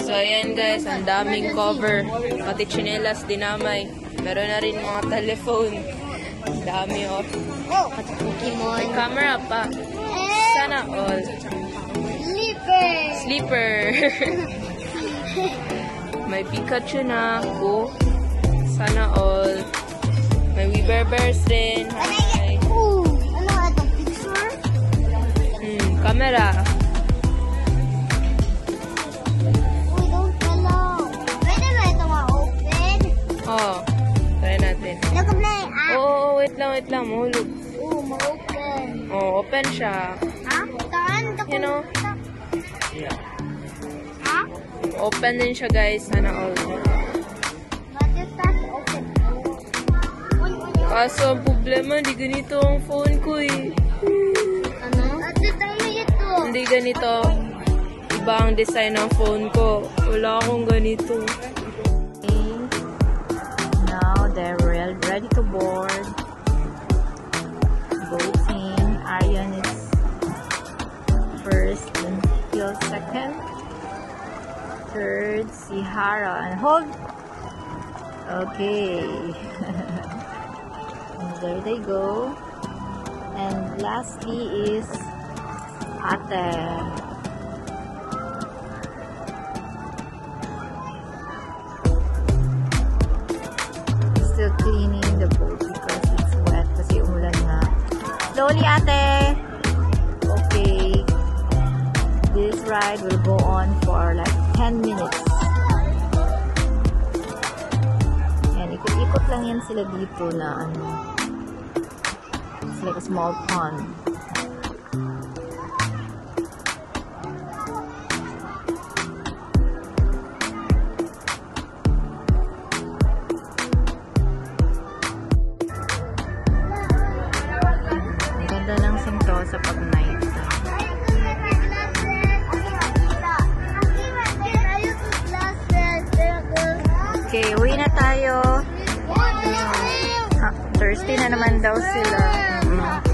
So, ayan guys, ang daming cover. Pati chinelas, dinamay. Meron na rin mga telephone. Ang dami, oh. Pati Pokemon. May camera pa. Sana all. Sleeper. May Pikachu na. Oh. Sana all. May Weaververse din. Hi. Ano itong picture? Camera. Uy, don't allow. Pwede ba ito ma-open? Oh. Try natin. Look at my Oh, wait lang. Mahulog. Oo, ma-open. Oh, open siya. Ha? Taan? You know? Ha? Open din siya guys. Sana all. But it has open. Kaso ang problema, hindi ganito ang phone ko eh. Ano? Ate, tama ito. Hindi ganito. Iba ang design ng phone ko. Wala akong ganito. Okay. Now, they're ready to board. Boating. Aryan is first and Phil second. Third, si Hara. And hold. Okay. And there they go. And lastly is Ate. Still cleaning the boat because it's wet kasi umulan na. Slowly, Ate. Okay. This ride will go on for like 10 minutes. Yan, ikot-ikot lang yan sila dito na ano. It's like a small pond. Ang ganda ng Sentosa pag night. Okay, uwi na tayo. Thirsty na naman daw sila.